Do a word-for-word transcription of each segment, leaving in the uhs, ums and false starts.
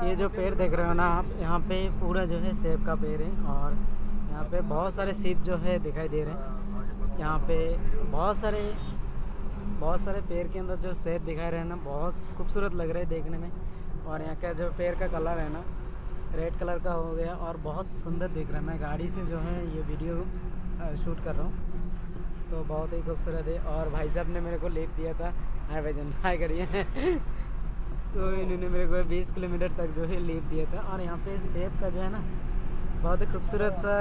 ये जो पेड़ देख रहे हो ना आप, यहाँ पे पूरा जो है सेब का पेड़ है और यहाँ पे बहुत सारे सेब जो है दिखाई दे रहे हैं। यहाँ पे बहुत सारे बहुत सारे पेड़ के अंदर जो सेब दिखाई रहे हैं ना, बहुत खूबसूरत लग रहे हैं देखने में। और यहाँ का जो पेड़ का कलर है ना, रेड कलर का हो गया और बहुत सुंदर दिख रहा है। मैं गाड़ी से जो है ये वीडियो शूट कर रहा हूँ तो बहुत ही खूबसूरत है। और भाई साहब ने मेरे को लिफ्ट दिया था। हाय भाईजान, हाय करिए। तो इन्होंने मेरे को बीस किलोमीटर तक जो है लिफ्ट दिया था। और यहाँ पे सेब का जो है ना बहुत ही खूबसूरत सा,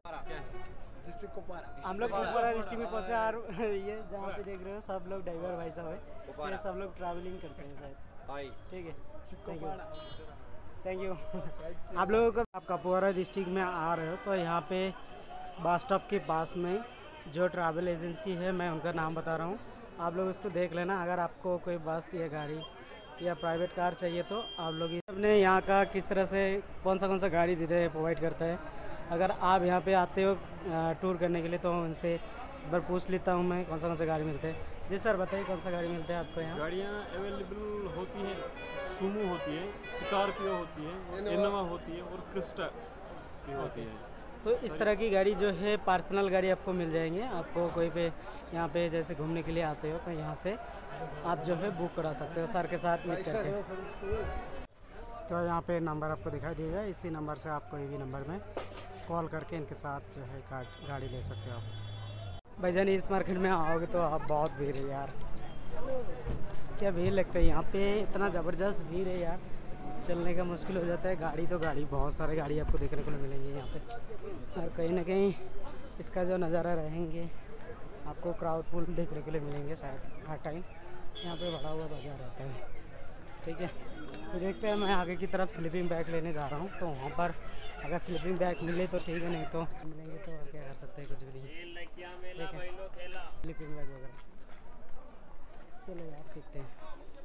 हम लोग कुपवारा डिस्ट्रिक्ट में पहुँचा। और ये जहाँ पे देख रहे हो सब लोग ड्राइवर भाई साहब है, ये सब लोग ट्रैवलिंग करते हैं शायद। ठीक है, थैंक यू थैंक यू। आप लोगों को, आप कुपवारा डिस्ट्रिक्ट में आ रहे हो तो यहाँ पे बस स्टॉप के पास में जो ट्रैवल एजेंसी है, मैं उनका नाम बता रहा हूँ, आप लोग उसको देख लेना। अगर आपको कोई बस या गाड़ी या प्राइवेट कार चाहिए तो आप लोग अपने यहाँ का किस तरह से कौन सा कौन सा गाड़ी देते हैं, प्रोवाइड करता है। अगर आप यहाँ पे आते हो टूर करने के लिए तो उनसे एक बार पूछ लेता हूँ मैं कौन सा कौन सा गाड़ी मिलते हैं। जी सर बताइए, कौन सा गाड़ी मिलता है आपको यहाँ? गाड़ियाँ अवेलेबल होती हैं, सुमो होती है, स्कॉर्पियो होती है, इनोवा होती है और क्रिस्टा भी होती है। तो इस तरह की गाड़ी जो है पर्सनल गाड़ी आपको मिल जाएंगे। आपको कोई पे यहाँ पे जैसे घूमने के लिए आते हो तो यहाँ से आप जो है बुक करा सकते हो सर के साथ मीट करके। तो यहाँ पे नंबर आपको दिखाई देगा, इसी नंबर से आप कोई भी नंबर में कॉल करके इनके साथ जो है गाड़ी ले सकते हो आप। भाईजान इस मार्केट में आओगे तो आप बहुत भीड़ है यार, क्या भीड़ लगता है यहाँ पे, इतना ज़बरदस्त भीड़ है यार, चलने का मुश्किल हो जाता है। गाड़ी तो गाड़ी, बहुत सारे गाड़ी आपको देखने को मिलेंगे यहाँ पे। और कहीं ना कहीं इसका जो नज़ारा रहेंगे आपको क्राउड फुल देखने के लिए मिलेंगे शायद हर टाइम। यहाँ पे बड़ा हुआ बाजार रहता है। ठीक है, तो देखते हैं, मैं आगे की तरफ स्लीपिंग बैग लेने जा रहा हूँ। तो वहाँ पर अगर स्लीपिंग बैग मिले तो ठीक है, नहीं तो मिलेंगे तो और क्या कर सकते हैं, कुछ भी नहीं। ठीक है, स्लीपिंग बैग वगैरह चलो यार देखते हैं।